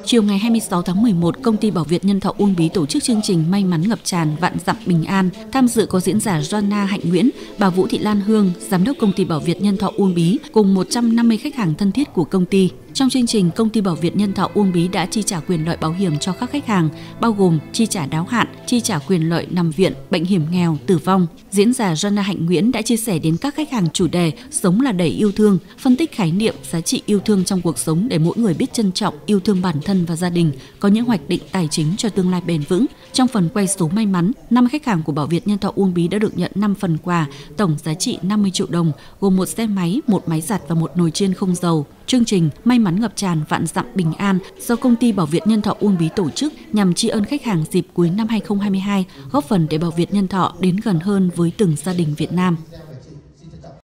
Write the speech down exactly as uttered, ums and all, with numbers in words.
Chiều ngày hai mươi sáu tháng mười một, Công ty Bảo Việt Nhân Thọ Uông Bí tổ chức chương trình May mắn ngập tràn vạn dặm bình an. Tham dự có diễn giả Joanna Hạnh Nguyễn, bà Vũ Thị Lan Hương, Giám đốc Công ty Bảo Việt Nhân Thọ Uông Bí cùng một trăm năm mươi khách hàng thân thiết của công ty. Trong chương trình, Công ty Bảo Việt Nhân Thọ Uông Bí đã chi trả quyền lợi bảo hiểm cho các khách hàng, bao gồm chi trả đáo hạn, chi trả quyền lợi nằm viện, bệnh hiểm nghèo, tử vong. Diễn giả Joanna Hạnh Nguyễn đã chia sẻ đến các khách hàng chủ đề Sống là đầy yêu thương, phân tích khái niệm giá trị yêu thương trong cuộc sống để mỗi người biết trân trọng, yêu thương bản thân và gia đình, có những hoạch định tài chính cho tương lai bền vững. Trong phần quay số may mắn, năm khách hàng của Bảo Việt Nhân Thọ Uông Bí đã được nhận năm phần quà, tổng giá trị năm mươi triệu đồng, gồm một xe máy, một máy giặt và một nồi chiên không dầu. Chương trình May mắn ngập tràn vạn dặm bình an do Công ty Bảo Việt Nhân Thọ Uông Bí tổ chức nhằm tri ân khách hàng dịp cuối năm hai không hai hai, góp phần để Bảo Việt Nhân Thọ đến gần hơn với từng gia đình Việt Nam.